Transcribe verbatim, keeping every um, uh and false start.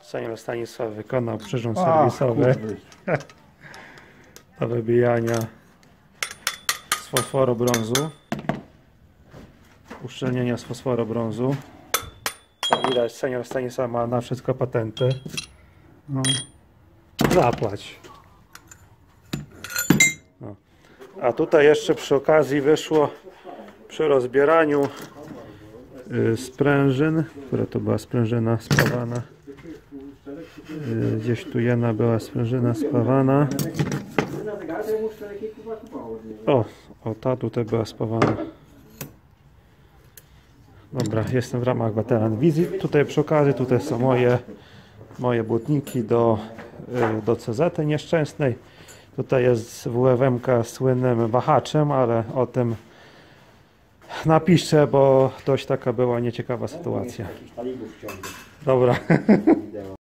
Senior Stanisław wykonał przyrząd serwisowy do wybijania z fosforu brązu, uszczelnienia z fosforu brązu. Jak widać, senior Stanisław ma na wszystko patenty. No. Zapłać. No. A tutaj jeszcze przy okazji wyszło przy rozbieraniu yy, sprężyn, która to była sprężyna spawana. Yy, gdzieś tu jedna była sprężyna spawana. O, o ta tutaj była spawana. Dobra, jestem w ramach Weteran Visit. Tutaj przy okazji, tutaj są moje moje błotniki do, yy, do C Z nieszczęsnej. Tutaj jest W F M-ka z słynnym wahaczem, ale o tym napiszę, bo dość taka była nieciekawa sytuacja. Dobra.